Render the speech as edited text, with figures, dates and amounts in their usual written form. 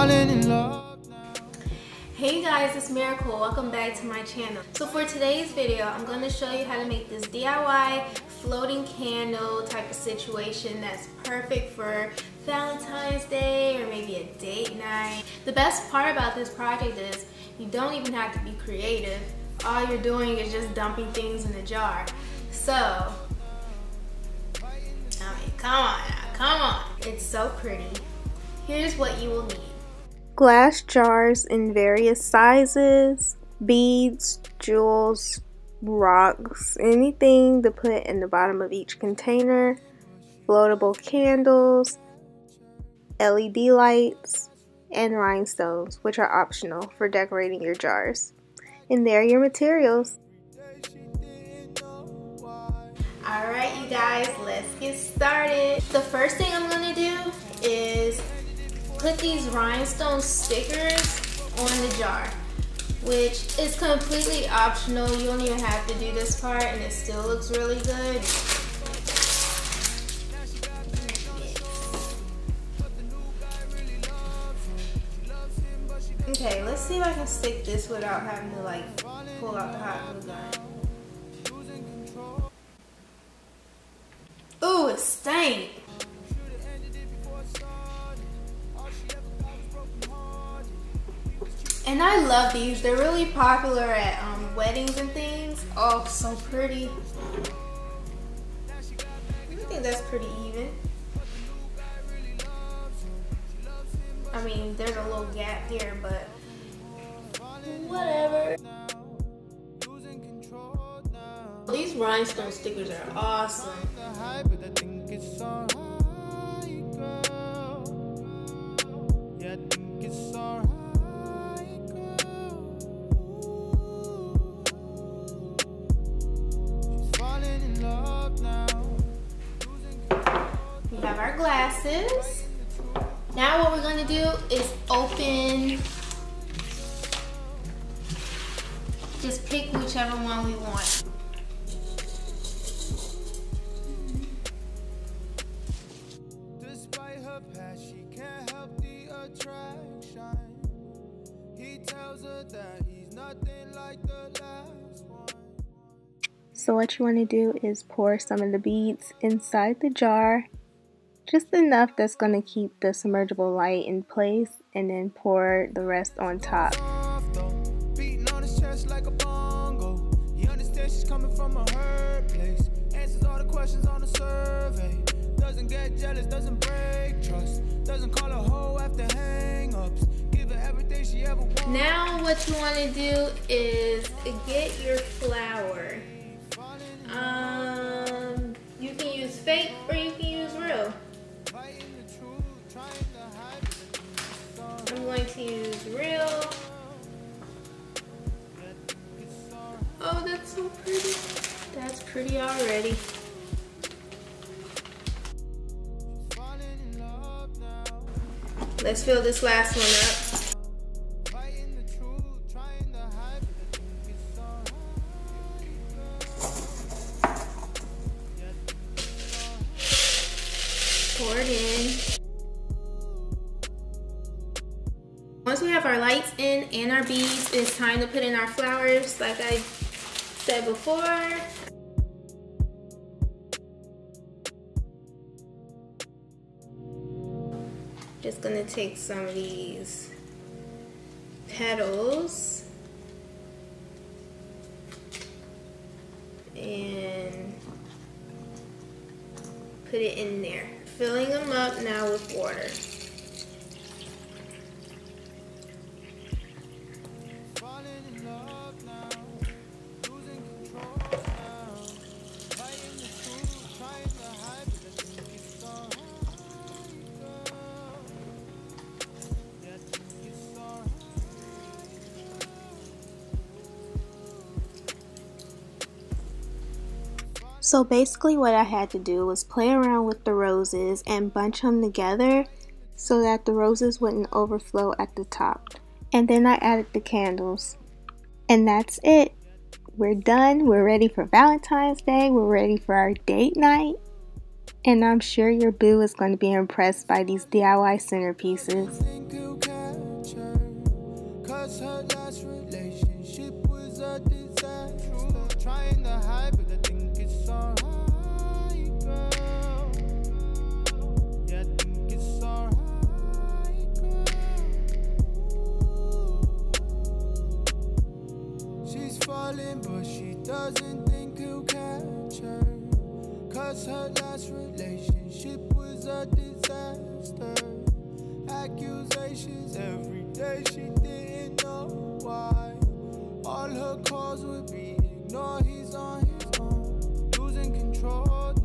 falling in love now. Hey guys, it's Miracle. Welcome back to my channel. So for today's video, I'm going to show you how to make this DIY floating candle type of situation that's perfect for Valentine's Day or maybe a date night. The best part about this project is you don't even have to be creative. All you're doing is just dumping things in a jar. So, I mean, come on now, come on. It's so pretty. Here's what you will need. Glass jars in various sizes, beads, jewels, rocks, anything to put in the bottom of each container, floatable candles, LED lights, and rhinestones, which are optional for decorating your jars. And there are your materials. Alright you guys, let's get started. The first thing I'm going to do is put these rhinestone stickers on the jar, which is completely optional. You don't even have to do this part and it still looks really good. Okay, let's see if I can stick this without having to like pull out the hot glue gun. Ooh, it stank. And I love these. They're really popular at weddings and things. Oh, so pretty. I think that's pretty even. I mean, there's a little gap here, but whatever. These rhinestone stickers are awesome. We have our glasses. Now what we're going to do is open, just pick whichever one we want. Despite her past, she can't help the attraction. He tells her that he's nothing like the last one. So what you want to do is pour some of the beads inside the jar, just enough that's going to keep the submergible light in place, and then pour the rest on top. Beating on his chest like a bongo. He understands she's coming from a hurt place. Answers all the questions on the survey. Doesn't get jealous, doesn't break trust. Doesn't call a hoe after hang-ups. Give her everything she ever wanted. Now what you want to do is get your flour. You can use fake or you can use real. I'm going to use real. Oh, that's so pretty. That's pretty already. Let's fill this last one up. Pour it in. Once we have our lights in and our beads, it's time to put in our flowers like I said before. Just gonna take some of these petals and put it in there. Filling them up now with water. So basically what I had to do was play around with the roses and bunch them together so that the roses wouldn't overflow at the top. And then I added the candles. And that's it. We're done. We're ready for Valentine's Day. We're ready for our date night. And I'm sure your boo is going to be impressed by these DIY centerpieces. Cause her last relationship was a disaster. Trying to hide, but I think it's alright, girl. Yeah, I think it's alright, girl. She's falling, but she doesn't think he'll catch her. Cause her last relationship was a disaster. Accusations every day, she didn't know why. All her calls would be ignored, he's on his own. Losing control,